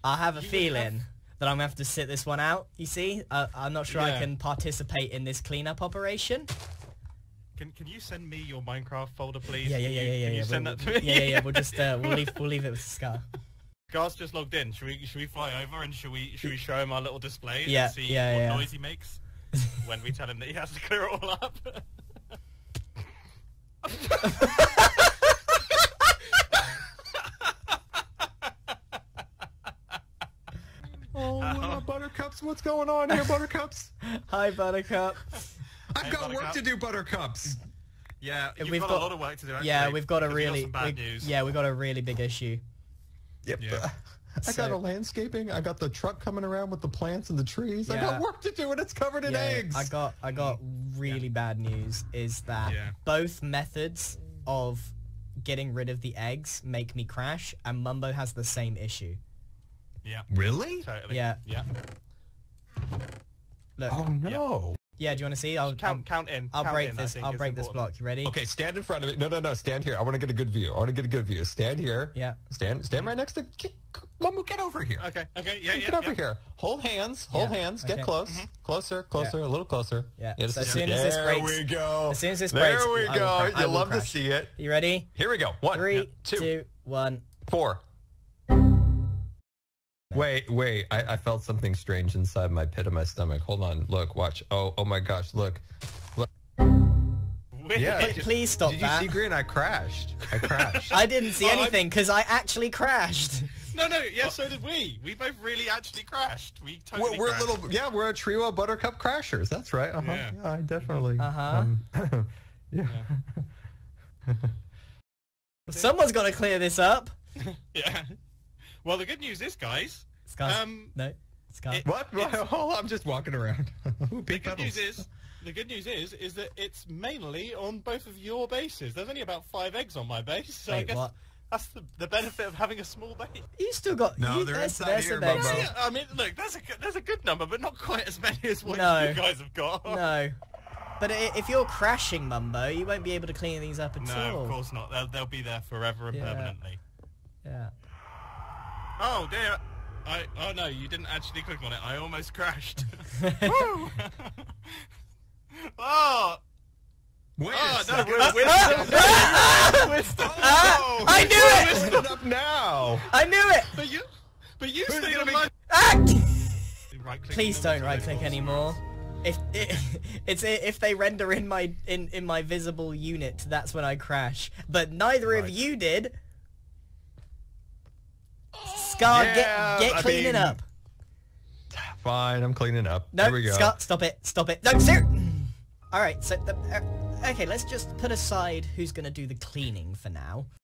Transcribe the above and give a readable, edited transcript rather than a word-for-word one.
I have a feeling that I'm gonna have to sit this one out. You see, I'm not sure I can participate in this cleanup operation. Can you send me your Minecraft folder, please? Yeah. Can you send that to me? Yeah. We'll just we'll leave it with Scar. Gar's just logged in. Should we fly over and should we show him our little display and see what noise he makes when we tell him that he has to clear it all up? Oh, Buttercups, what's going on here, Buttercups? Hi, Buttercup. I've got work to do, Buttercups. Yeah, we've got a lot of work to do. Actually, yeah, we've got a really bad news. Yeah, we've got a really big issue. Yep. Yeah. I got a landscaping. I got the truck coming around with the plants and the trees. I got work to do, and it's covered in eggs. I got really bad news. Is that both methods of getting rid of the eggs make me crash, and Mumbo has the same issue. Yeah. Really? Totally. Yeah. Look. Oh no. Yeah. Do you want to see? I'll count in. I'll break this. I'll break this block. You ready? Okay. Stand in front of it. No. Stand here. I want to get a good view. Stand here. Yeah. Stand right next to. Mumbo, get over here. Okay. Yeah. Get over here. Hold hands. Hold hands. Get close. Closer. A little closer. Yeah. So as soon as this breaks. There we go. As soon as this breaks. There we go. You'll love to see it. You ready? Here we go. 1, 3, 2, 2, 1. 4. Wait, I felt something strange inside my pit of my stomach. Hold on, look, watch. Oh my gosh, look. Yeah, please stop that. Did you see, Grian? I crashed. I didn't see anything, because I actually crashed. No, yeah, so did we. We both really actually crashed. We totally crashed. We're a trio of Buttercup Crashers. That's right. Yeah, I definitely. Yeah. Someone's got to clear this up. Yeah. Well, the good news is, guys. No. Scar. What? I'm just walking around. The good news is that it's mainly on both of your bases. There's only about 5 eggs on my base, so I guess that's the benefit of having a small base. You still got they're inside here, Mumbo. Yeah, I mean, look, there's a good number, but not quite as many as what you guys have got. No. But if you're crashing, Mumbo, you won't be able to clean these up at all. No, of course not. They'll be there forever and permanently. Yeah. Oh dear. Oh no, you didn't actually click on it. I almost crashed. Woo! Oh! Wait I knew it! We're stood up now! I knew it! But you stayed on my... Please don't right-click anymore. If they render in my visible unit, that's when I crash. But neither of you did. Scar, get cleaning up. Fine, I'm cleaning up. No, Here we go. Scar, stop it. No, sir. All right, so okay, let's just put aside who's gonna do the cleaning for now.